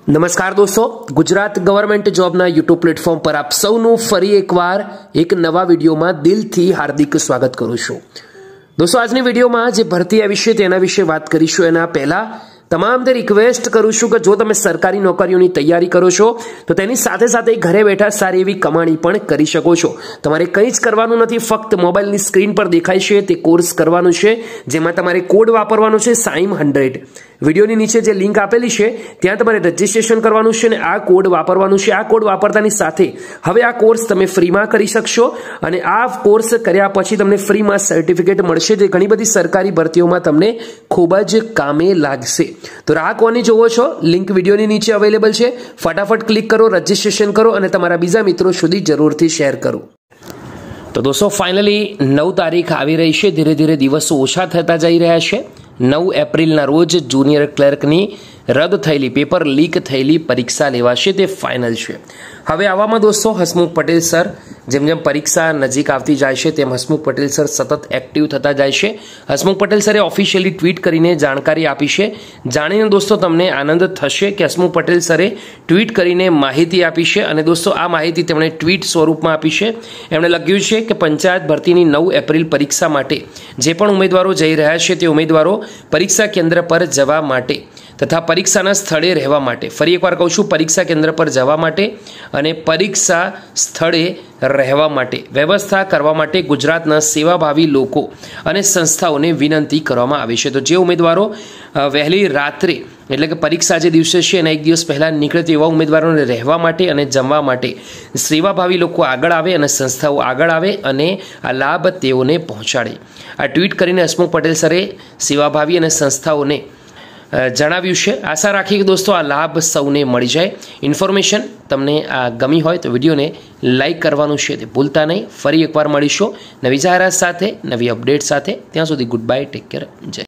નમસ્કાર દોસ્તો, ગુજરાત ગવર્મેન્ટ જોબના યુટ્યુબ પ્લેટફોર્મ પર આપ સૌનું ફરી એકવાર એક નવા વિડીયોમાં દિલથી હાર્દિક સ્વાગત કરું છું। દોસ્તો, આજની વિડીયોમાં જે ભરતી આવી છે તેના વિશે વાત કરીશું। એના પહેલા તમામને રિક્વેસ્ટ કરું છું કે જો તમે સરકારી નોકરીઓની તૈયારી કરો છો તો તેની સાથે સાથે ઘરે બેઠા સારી એવી કમાણી પણ કરી શકો છો। તમારે કંઈ જ કરવાનું નથી, ફક્ત મોબાઈલની સ્ક્રીન પર દેખાય છે તે કોર્સ કરવાનું છે, જેમાં તમારે કોડ વાપરવાનો છે SIME100। વિડીયોની નીચે જે લિંક આપેલી છે ત્યાં તમારે રજીસ્ટ્રેશન કરવાનું છે અને આ કોડ વાપરવાનું છે। આ કોડ વાપરતાની સાથે હવે આ કોર્સ તમે ફ્રીમાં કરી શકશો અને આ કોર્સ કર્યા પછી તમને ફ્રીમાં સર્ટિફિકેટ મળશે, જે ઘણી બધી સરકારી ભરતીઓમાં તમને ખૂબ જ કામે લાગશે। તો રાહ કોની જોવો છો? લિંક વિડીયોની નીચે અવેલેબલ છે, ફટાફટ ક્લિક કરો, રજીસ્ટ્રેશન કરો અને તમારા બીજા મિત્રો સુધી જરૂરથી શેર કરો। તો દોસ્તો, ફાઇનલી 9 તારીખ આવી રહી છે, ધીરે ધીરે દિવસો ઓછા થતા જઈ રહ્યા છે। 9 એપ્રિલના રોજ જુનિયર ક્લર્કની રદ થયેલી, પેપર લીક થયેલી પરીક્ષા લેવાશે, તે ફાઇનલ છે। હવે આવામાં દોસ્તો હસમુખ પટેલ સર જેમ જેમ પરીક્ષા નજીક આવતી જાય છે તેમ હસમુખ પટેલ સર સતત એક્ટિવ થતા જાય છે। હસમુખ પટેલ સરે ઓફિશિયલી ટ્વીટ કરીને જાણકારી આપી છે। જાણીને દોસ્તો તમને આનંદ થશે કે હસમુખ પટેલ સરે ટ્વીટ કરીને માહિતી આપી છે અને દોસ્તો આ માહિતી તેમણે ટ્વીટ સ્વરૂપમાં આપી છે। એમણે લખ્યું છે કે પંચાયત ભરતીની 9 એપ્રિલ પરીક્ષા માટે જે પણ ઉમેદવારો જઈ રહ્યા છે તે ઉમેદવારો પરીક્ષા કેન્દ્ર પર જવા માટે તથા પરીક્ષાના સ્થળે રહેવા માટે, ફરી એકવાર કહું છું, પરીક્ષા કેન્દ્ર પર જવા માટે અને પરીક્ષા સ્થળે રહેવા માટે વ્યવસ્થા કરવા માટે ગુજરાતના સેવાભાવી લોકો અને સંસ્થાઓને વિનંતી કરવામાં આવી છે। તો જે ઉમેદવારો વહેલી રાત્રે એટલે કે પરીક્ષા જે દિવસે છે એના એક દિવસ પહેલાં નીકળે તેવા ઉમેદવારોને રહેવા માટે અને જમવા માટે સેવાભાવી લોકો આગળ આવે અને સંસ્થાઓ આગળ આવે અને આ લાભ તેઓને પહોંચાડે। આ ટ્વીટ કરીને હસમુખ પટેલ સરે સેવાભાવી અને સંસ્થાઓને જણાવ્યું છે। આશા રાખી કે દોસ્તો આ લાભ સૌને મળી જાય। ઇન્ફોર્મેશન તમને આ ગમી હોય તો વિડીયોને લાઇક કરવાનું છે તે ભૂલતા નહીં। ફરી એકવાર મળીશું નવી જાહેરાત સાથે, નવી અપડેટ સાથે। ત્યાં સુધી ગુડ બાય, ટેક કેર, જય।